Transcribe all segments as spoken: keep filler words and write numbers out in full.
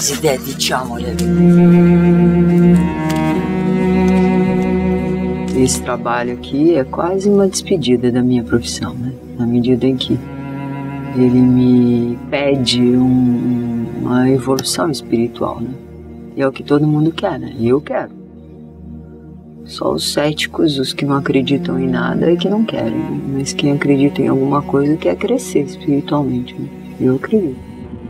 Reside, diciamole. Esse trabalho aqui é quase uma despedida da minha profissão, né? Na medida em que ele me pede um, uma evolução espiritual, né? E é o que todo mundo quer, né? E eu quero. Só os céticos, os que não acreditam em nada, é que não querem. Né? Mas quem acredita em alguma coisa quer crescer espiritualmente, né? Eu acredito.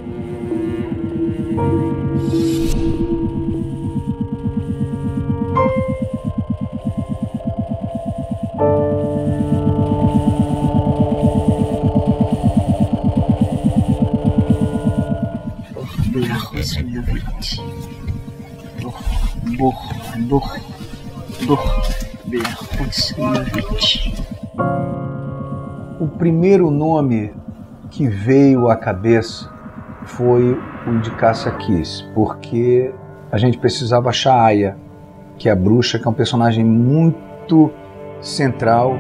O primeiro nome que veio à cabeça foi o de Cássia Kiss, porque a gente precisava achar a Aya, que é a bruxa, que é um personagem muito central.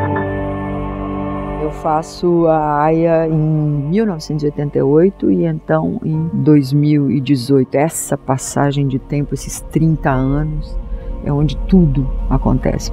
Eu faço a Aya em mil novecentos e oitenta e oito e então em dois mil e dezoito. Essa passagem de tempo, esses trinta anos, é onde tudo acontece.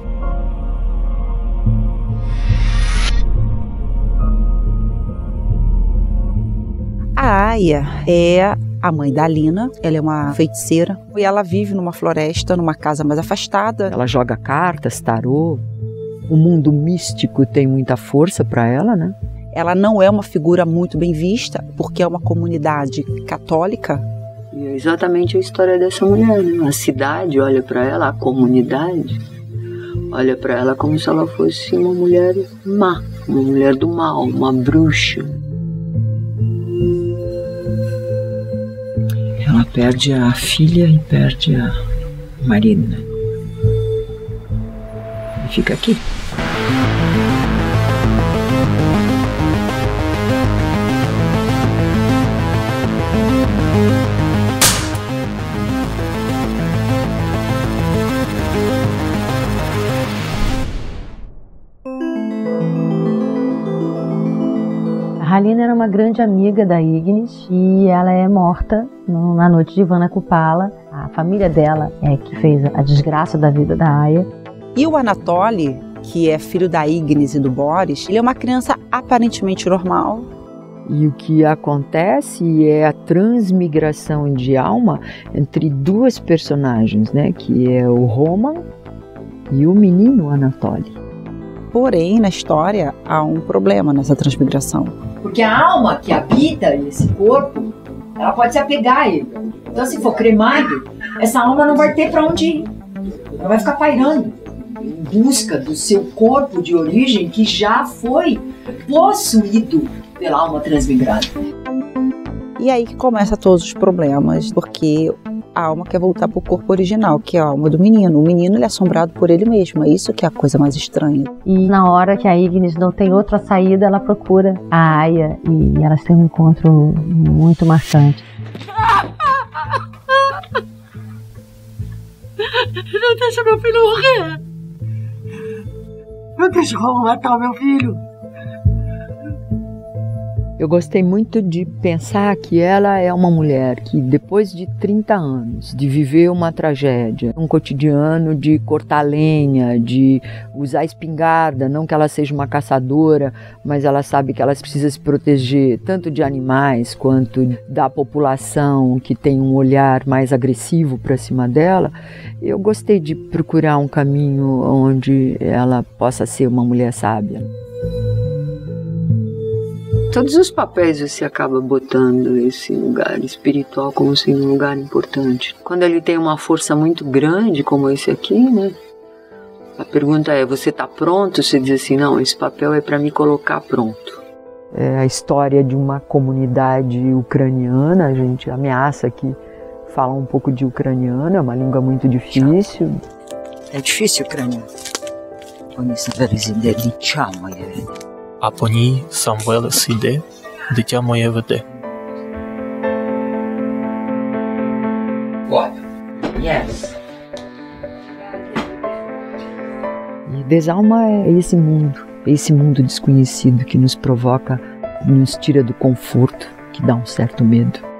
A Aya é a mãe da Alina, ela é uma feiticeira e ela vive numa floresta, numa casa mais afastada. Ela joga cartas, tarô. O mundo místico tem muita força para ela, né? Ela não é uma figura muito bem vista, porque é uma comunidade católica. E é exatamente a história dessa mulher, né? A cidade olha para ela, a comunidade olha para ela como se ela fosse uma mulher má, uma mulher do mal, uma bruxa. Ela perde a filha e perde a marido, né? E fica aqui. A Halina era uma grande amiga da Ignis e ela é morta na noite de Ivana Kupala. A família dela é que fez a desgraça da vida da Aya. E o Anatoly, que é filho da Ignis e do Boris, ele é uma criança aparentemente normal. E o que acontece é a transmigração de alma entre duas personagens, né? Que é o Roman e o menino Anatoly. Porém, na história, há um problema nessa transmigração. Porque a alma que habita esse corpo, ela pode se apegar a ele. Então, se for cremado, essa alma não vai ter para onde ir. Ela vai ficar pairando em busca do seu corpo de origem que já foi possuído pela alma transmigrada. E aí que começa todos os problemas, porque a alma quer voltar para o corpo original, que é a alma do menino. O menino ele é assombrado por ele mesmo, é isso que é a coisa mais estranha. E na hora que a Ignis não tem outra saída, ela procura a Aya e elas têm um encontro muito marcante. Não deixa meu filho morrer! Não deixa eu matar o meu filho! Eu gostei muito de pensar que ela é uma mulher que, depois de trinta anos, de viver uma tragédia, um cotidiano de cortar lenha, de usar espingarda, não que ela seja uma caçadora, mas ela sabe que ela precisa se proteger tanto de animais quanto da população que tem um olhar mais agressivo para cima dela. Eu gostei de procurar um caminho onde ela possa ser uma mulher sábia. Todos os papéis você acaba botando esse lugar espiritual como sendo um lugar importante. Quando ele tem uma força muito grande, como esse aqui, né? A pergunta é, você está pronto? Você diz assim, não, esse papel é para me colocar pronto. É a história de uma comunidade ucraniana, a gente ameaça aqui falar um pouco de ucraniano, é uma língua muito difícil. É difícil ucraniano. А по ній сам Велес іде, дитя моє веде. What? Yes. E Desalma é esse mundo, esse mundo desconhecido que nos provoca, nos tira do conforto, que dá um certo medo.